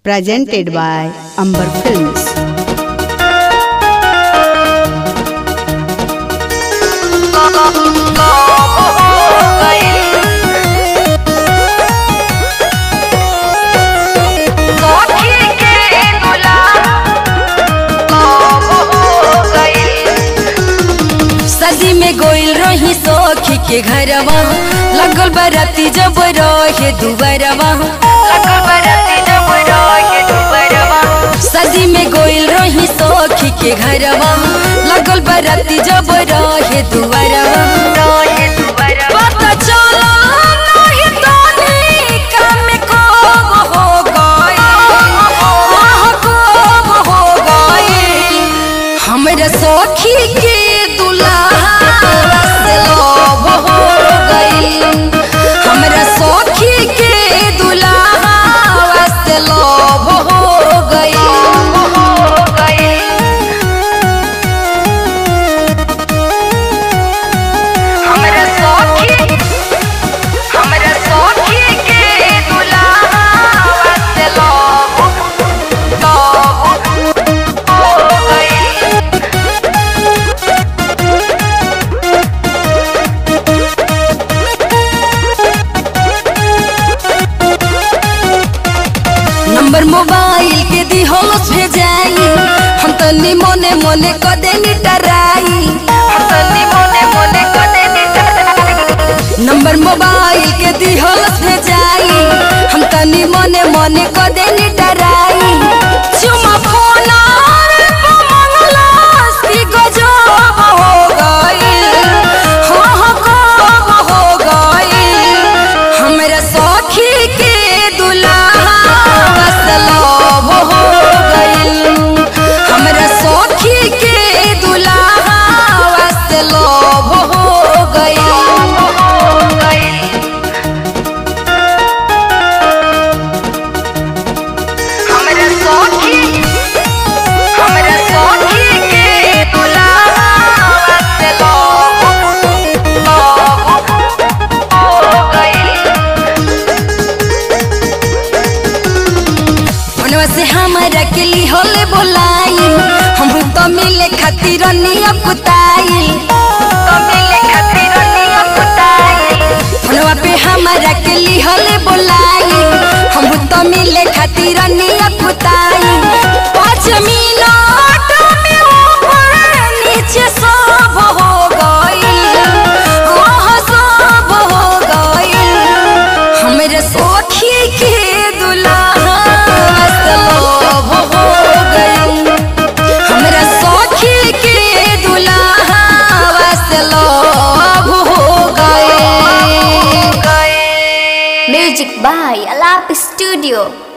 presented by Amber Films. सदी में गोइल रही सखी के घरवा, लगल बराती जब रहे दुबरवा, सदी में गोइल रही सखी के घरवा, लगल बराती जब रहे दुबरवा। पता चला नहीं तोनी काम कब हो गए, कब हो गए हमरा सखी के नंबर मोबाइल के दी होलस भेजाई, हम तनी मोने मोने कदे नी डराई, नंबर मोबाइल के दी होलस भेजाई, हम तनी मोने मोने कदे नी डराई। चुमा फोन पे मंगलस की गजब हो गई, हाँ कब हो गई हमरा सखी के दुल्हा से हमारा के लिए होले बोलाई, हम तो मिले खातिर निया पुताई, फोनवा पे हमारा के लिए होले बोलाई, हम तो मिले खातिर निया पुताई। 5 मिनट में ऊपर नीचे सब हो गई, सब हो गई हमरे सखी के दुल्हा Music by Alap Studio.